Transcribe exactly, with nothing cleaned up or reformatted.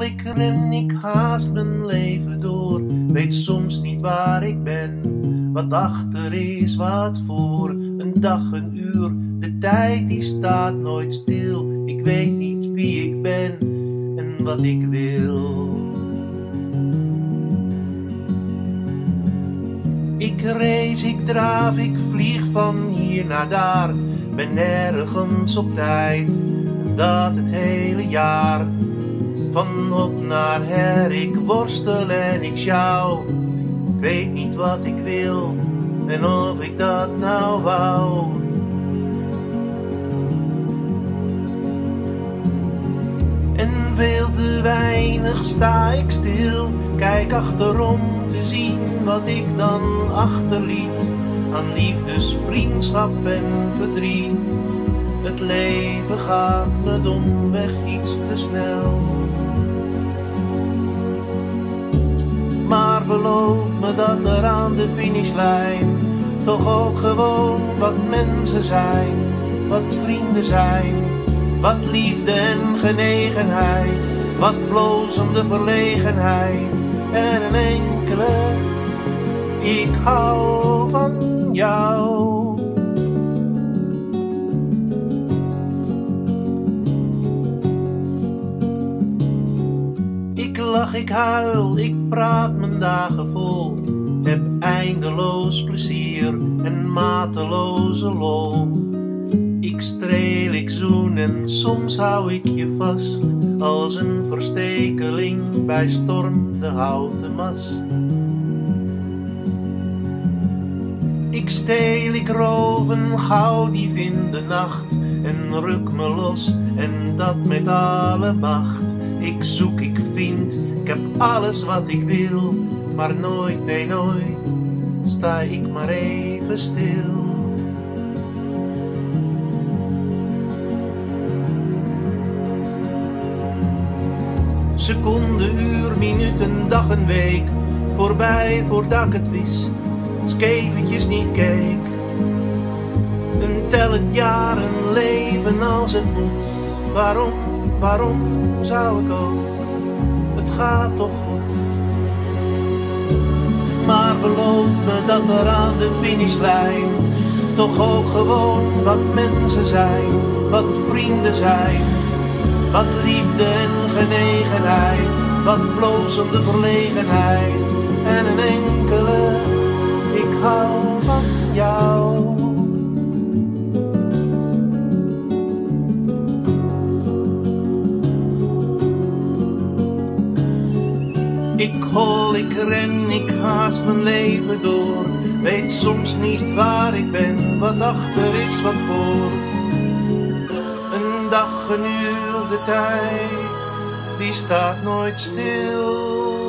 ik ren, ik haast mijn leven door. Weet soms niet waar ik ben, wat achter is, wat voor. Een dag, een uur, de tijd die staat nooit stil. Ik weet niet wie ik ben en wat ik wil. Ik race, ik draaf, ik vlieg van hier naar daar. Ben nergens op tijd, dat het hele jaar. Van hot naar her, ik worstel en ik sjouw. Ik weet niet wat ik wil en of ik dat nou wou. En veel te weinig sta ik stil, kijk achterom te zien wat ik dan achterliet. Aan liefdes, vriendschap en verdriet. Het leven gaat me domweg iets te snel. Maar beloof me dat er aan de finishlijn toch ook gewoon wat mensen zijn, wat vrienden zijn, wat liefde en genegenheid, wat blozende verlegenheid en een enkele ik hou van jou. Ik lach, ik huil, ik praat mijn dagen vol. Heb eindeloos plezier en mateloze lol. Ik streel, ik zoen en soms hou ik je vast. Als een verstekeling bij storm de houten mast. Ik steel, ik roof een gauwdief in de nacht. En ruk me los en dat met alle macht. Ik zoek, ik vind, ik heb alles wat ik wil. Maar nooit, nee nooit, sta ik maar even stil. Seconde, uur, minuten, dag en week. Voorbij voordat ik het wist, als ik eventjes niet keek. Een tellend jaar, een leven als het moet. Waarom, waarom zou ik ook? Het gaat toch goed. Maar beloof me dat er aan de finishlijn toch ook gewoon wat mensen zijn, wat vrienden zijn, wat liefde en genegenheid, wat blozende verlegenheid en een enkele ik hou van jou. Ik hol, ik ren, ik haast mijn leven door. Weet soms niet waar ik ben, wat achter is, wat voor. Een dag, een uur, de tijd, die staat nooit stil.